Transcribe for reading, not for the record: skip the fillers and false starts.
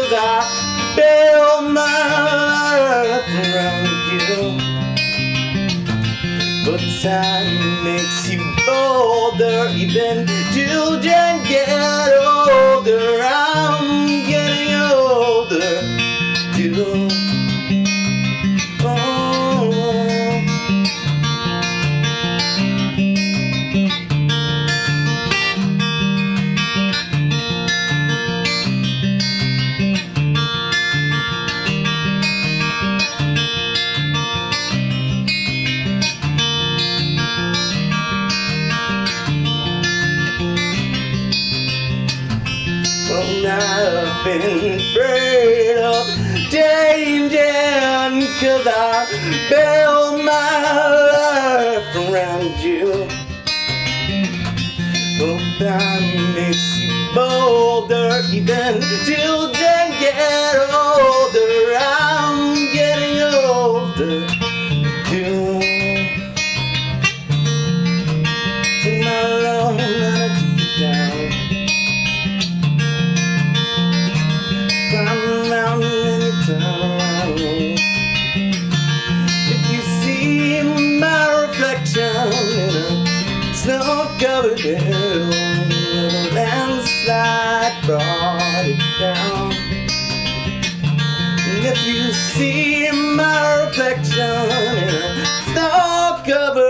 'cause I build my life around you. But time makes you older, even children get older. I'm getting older too. I've been afraid of changing, 'cause I built my life around you. Oh, that makes you bolder, even children get older. I'm getting older too. Tomorrow I'm gonna take you down. Climb around and you turn around. If you see my reflection in a snow-covered hill, where the landslide brought it down. And if you see my reflection in a snow-covered